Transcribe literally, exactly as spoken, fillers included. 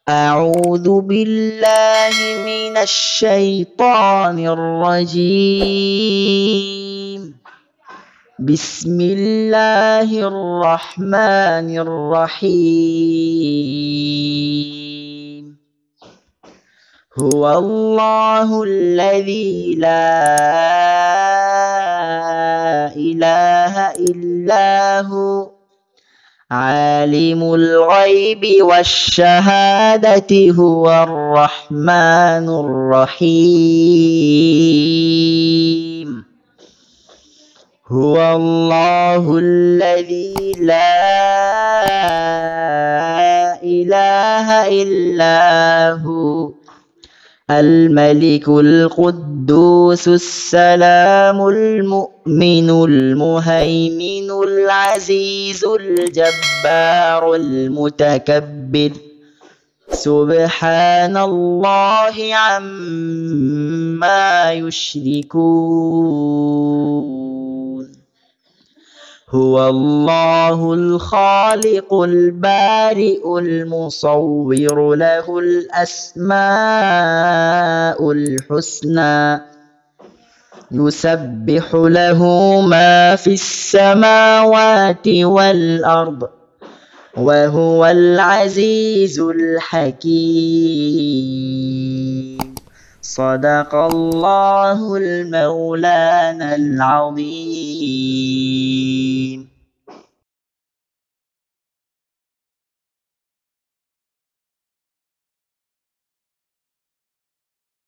أعوذ بالله من الشيطان الرجيم. بسم الله الرحمن الرحيم. هو الله الذي لا إله إلا هو عالم الغيب والشهادة هو الرحمن الرحيم. هو الله الذي لا إله إلا هو الملك القدوس السلام المؤمن المهيمن العزيز الجبار المتكبر سبحان الله عما يشركون. هو الله الخالق البارئ المصور له الأسماء الحسنى يسبح له ما في السماوات والأرض وهو العزيز الحكيم. صدق الله المولانا العظيم.